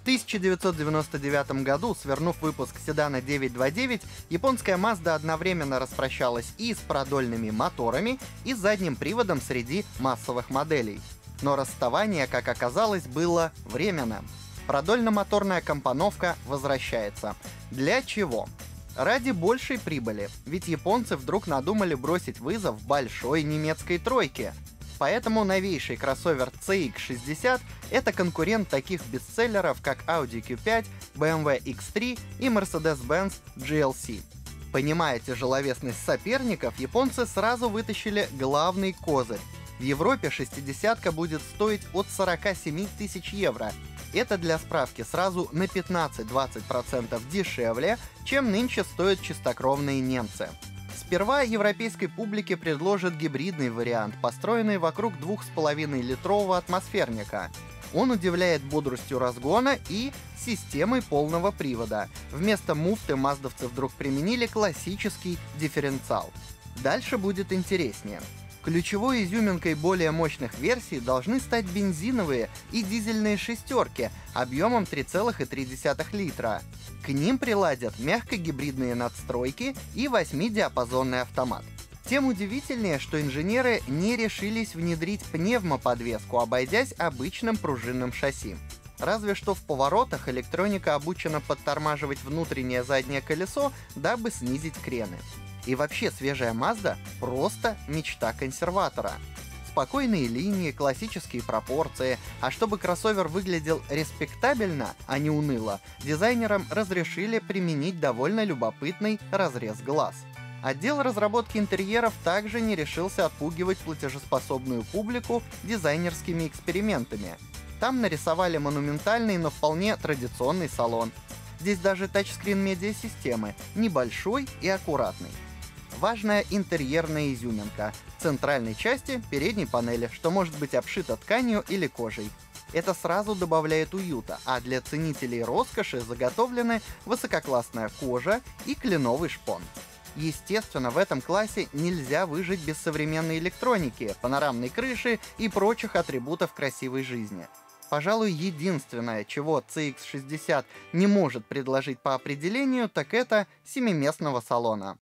1999 году, свернув выпуск седана 929, японская Mazda одновременно распрощалась и с продольными моторами, и с задним приводом среди массовых моделей. Но расставание, как оказалось, было временным. Продольно-моторная компоновка возвращается. Для чего? Ради большей прибыли, ведь японцы вдруг надумали бросить вызов большой немецкой тройке. Поэтому новейший кроссовер CX-60 — это конкурент таких бестселлеров, как Audi Q5, BMW X3 и Mercedes-Benz GLC. Понимая тяжеловесность соперников, японцы сразу вытащили главный козырь. В Европе шестидесятка будет стоить от 47 тысяч евро. Это, для справки, сразу на 15-20% дешевле, чем нынче стоят чистокровные немцы. Сперва европейской публике предложат гибридный вариант, построенный вокруг 2,5-литрового атмосферника. Он удивляет бодростью разгона и системой полного привода. Вместо муфты маздовцы вдруг применили классический дифференциал. Дальше будет интереснее. Ключевой изюминкой более мощных версий должны стать бензиновые и дизельные шестерки объемом 3,3 литра. К ним приладят мягкогибридные надстройки и 8-диапазонный автомат. Тем удивительнее, что инженеры не решились внедрить пневмоподвеску, обойдясь обычным пружинным шасси. Разве что в поворотах электроника обучена подтормаживать внутреннее заднее колесо, дабы снизить крены. И вообще, свежая Mazda — просто мечта консерватора. Спокойные линии, классические пропорции, а чтобы кроссовер выглядел респектабельно, а не уныло, дизайнерам разрешили применить довольно любопытный разрез глаз. Отдел разработки интерьеров также не решился отпугивать платежеспособную публику дизайнерскими экспериментами. Там нарисовали монументальный, но вполне традиционный салон. Здесь даже тачскрин медиасистемы, небольшой и аккуратный. Важная интерьерная изюминка. В центральной части передней панели, что может быть обшито тканью или кожей. Это сразу добавляет уюта, а для ценителей роскоши заготовлены высококлассная кожа и кленовый шпон. Естественно, в этом классе нельзя выжить без современной электроники, панорамной крыши и прочих атрибутов красивой жизни. Пожалуй, единственное, чего CX-60 не может предложить по определению, так это семиместного салона.